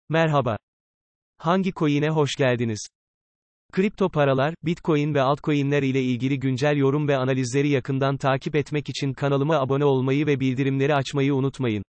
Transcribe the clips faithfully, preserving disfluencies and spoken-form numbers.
Merhaba. Hangi coin'e hoş geldiniz? Kripto paralar, Bitcoin ve altcoin'ler ile ilgili güncel yorum ve analizleri yakından takip etmek için kanalıma abone olmayı ve bildirimleri açmayı unutmayın.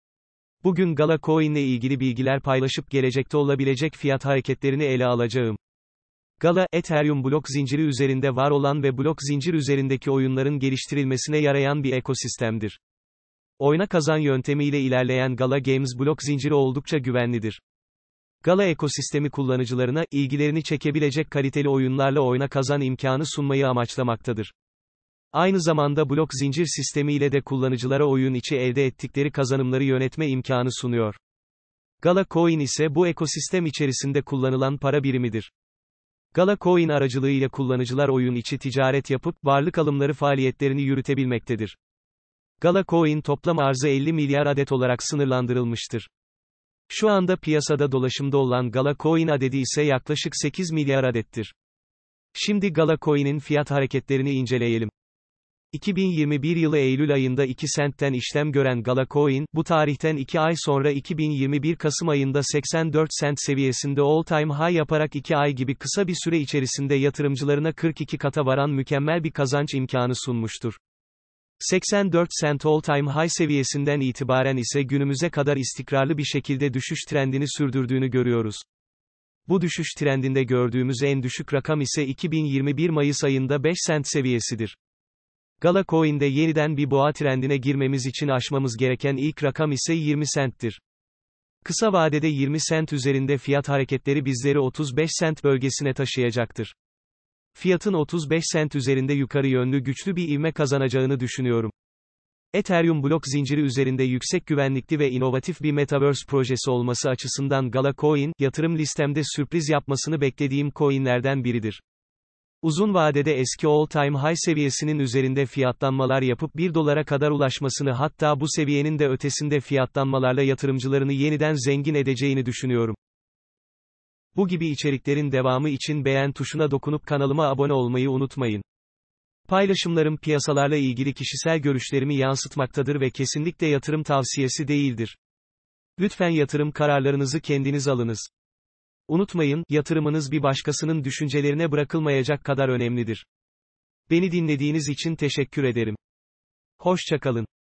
Bugün Gala Coin ile ilgili bilgiler paylaşıp gelecekte olabilecek fiyat hareketlerini ele alacağım. Gala, Ethereum blok zinciri üzerinde var olan ve blok zincir üzerindeki oyunların geliştirilmesine yarayan bir ekosistemdir. Oyna kazan yöntemiyle ilerleyen Gala Games blok zinciri oldukça güvenlidir. Gala ekosistemi kullanıcılarına, ilgilerini çekebilecek kaliteli oyunlarla oyna kazan imkanı sunmayı amaçlamaktadır. Aynı zamanda blok zincir sistemi ile de kullanıcılara oyun içi elde ettikleri kazanımları yönetme imkanı sunuyor. Gala Coin ise bu ekosistem içerisinde kullanılan para birimidir. Gala Coin aracılığıyla kullanıcılar oyun içi ticaret yapıp, varlık alımları faaliyetlerini yürütebilmektedir. Gala Coin toplam arzı elli milyar adet olarak sınırlandırılmıştır. Şu anda piyasada dolaşımda olan Gala Coin adedi ise yaklaşık sekiz milyar adettir. Şimdi Gala Coin'in fiyat hareketlerini inceleyelim. iki bin yirmi bir yılı Eylül ayında iki sentten işlem gören Gala Coin, bu tarihten iki ay sonra iki bin yirmi bir Kasım ayında seksen dört sent seviyesinde all time high yaparak iki ay gibi kısa bir süre içerisinde yatırımcılarına kırk iki kata varan mükemmel bir kazanç imkanı sunmuştur. seksen dört sent all time high seviyesinden itibaren ise günümüze kadar istikrarlı bir şekilde düşüş trendini sürdürdüğünü görüyoruz. Bu düşüş trendinde gördüğümüz en düşük rakam ise iki bin yirmi bir Mayıs ayında beş sent seviyesidir. Gala Coin'de yeniden bir boğa trendine girmemiz için aşmamız gereken ilk rakam ise yirmi senttir. Kısa vadede yirmi sent üzerinde fiyat hareketleri bizleri otuz beş sent bölgesine taşıyacaktır. Fiyatın otuz beş sent üzerinde yukarı yönlü güçlü bir ivme kazanacağını düşünüyorum. Ethereum blok zinciri üzerinde yüksek güvenlikli ve inovatif bir metaverse projesi olması açısından Gala Coin, yatırım listemde sürpriz yapmasını beklediğim coinlerden biridir. Uzun vadede eski all time high seviyesinin üzerinde fiyatlanmalar yapıp bir dolara kadar ulaşmasını, hatta bu seviyenin de ötesinde fiyatlanmalarla yatırımcılarını yeniden zengin edeceğini düşünüyorum. Bu gibi içeriklerin devamı için beğen tuşuna dokunup kanalıma abone olmayı unutmayın. Paylaşımlarım piyasalarla ilgili kişisel görüşlerimi yansıtmaktadır ve kesinlikle yatırım tavsiyesi değildir. Lütfen yatırım kararlarınızı kendiniz alınız. Unutmayın, yatırımınız bir başkasının düşüncelerine bırakılmayacak kadar önemlidir. Beni dinlediğiniz için teşekkür ederim. Hoşça kalın.